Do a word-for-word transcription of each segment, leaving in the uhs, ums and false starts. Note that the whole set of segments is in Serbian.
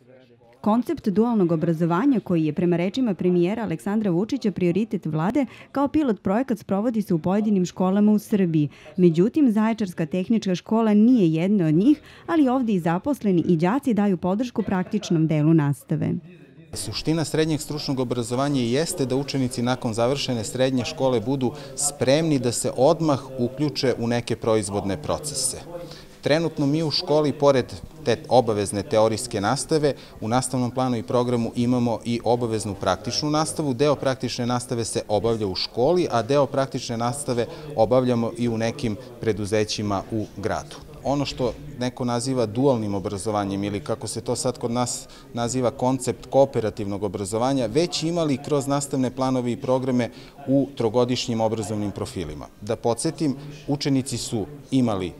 Koncept dualnog obrazovanja, koji je prema rečima premijera Aleksandra Vučića prioritet vlade, kao pilot projekat sprovodi se u pojedinim školama u Srbiji. Međutim, Zaječarska tehnička škola nije jedna od njih, ali ovdje i zaposleni i đaci daju podršku praktičnom delu nastave. Suština srednjeg stručnog obrazovanja jeste da učenici nakon završene srednje škole budu spremni da se odmah uključe u neke proizvodne procese. Trenutno mi u školi, pored te obavezne teorijske nastave, u nastavnom planu i programu imamo i obaveznu praktičnu nastavu. Deo praktične nastave se obavlja u školi, a deo praktične nastave obavljamo i u nekim preduzećima u gradu. Ono što neko naziva dualnim obrazovanjem ili kako se to sad kod nas naziva koncept kooperativnog obrazovanja, već imali kroz nastavne planove i programe u trogodišnjim obrazovnim profilima. Da podsjetim, učenici su imali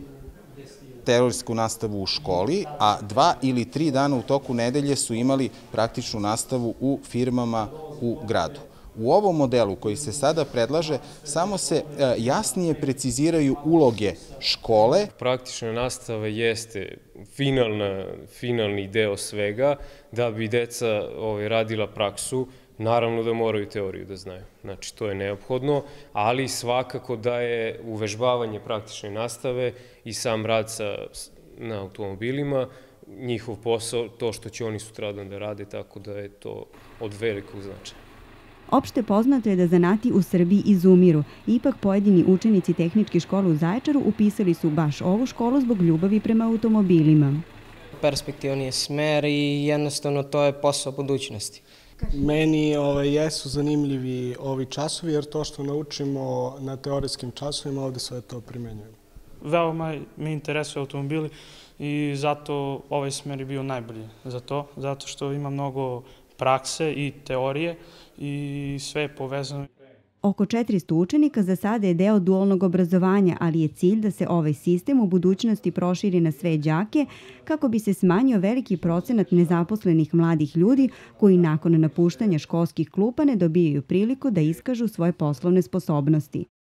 teorijsku nastavu u školi, a dva ili tri dana u toku nedelje su imali praktičnu nastavu u firmama u gradu. U ovom modelu koji se sada predlaže, samo se jasnije preciziraju uloge škole. Praktična nastava jeste finalna, finalni deo svega. Da bi deca ovaj, radila praksu, naravno da moraju teoriju da znaju. Znači, to je neophodno, ali svakako da je uvežbavanje praktične nastave i sam rad sa, na automobilima, njihov posao, to što će oni sutradan da rade, tako da je to od velikog značaja. Opšte poznato je da zanati u Srbiji izumiru. Ipak pojedini učenici tehničke škole u Zaječaru upisali su baš ovu školu zbog ljubavi prema automobilima. Perspektivan je smer i jednostavno to je posao budućnosti. Meni ovaj, jesu zanimljivi ovi časovi jer to što naučimo na teorijskim časovima ovdje sve to primenjujemo. Veoma me interesuju automobili i zato ovaj smer je bio najbolji za to, zato što ima mnogo prakse i teorije i sve je povezano. Oko četiristo učenika za sada je deo dualnog obrazovanja, ali je cilj da se ovaj sistem u budućnosti proširi na sve đake kako bi se smanjio veliki procenat nezaposlenih mladih ljudi koji nakon napuštanja školskih klupa ne dobijaju priliku da iskažu svoje poslovne sposobnosti.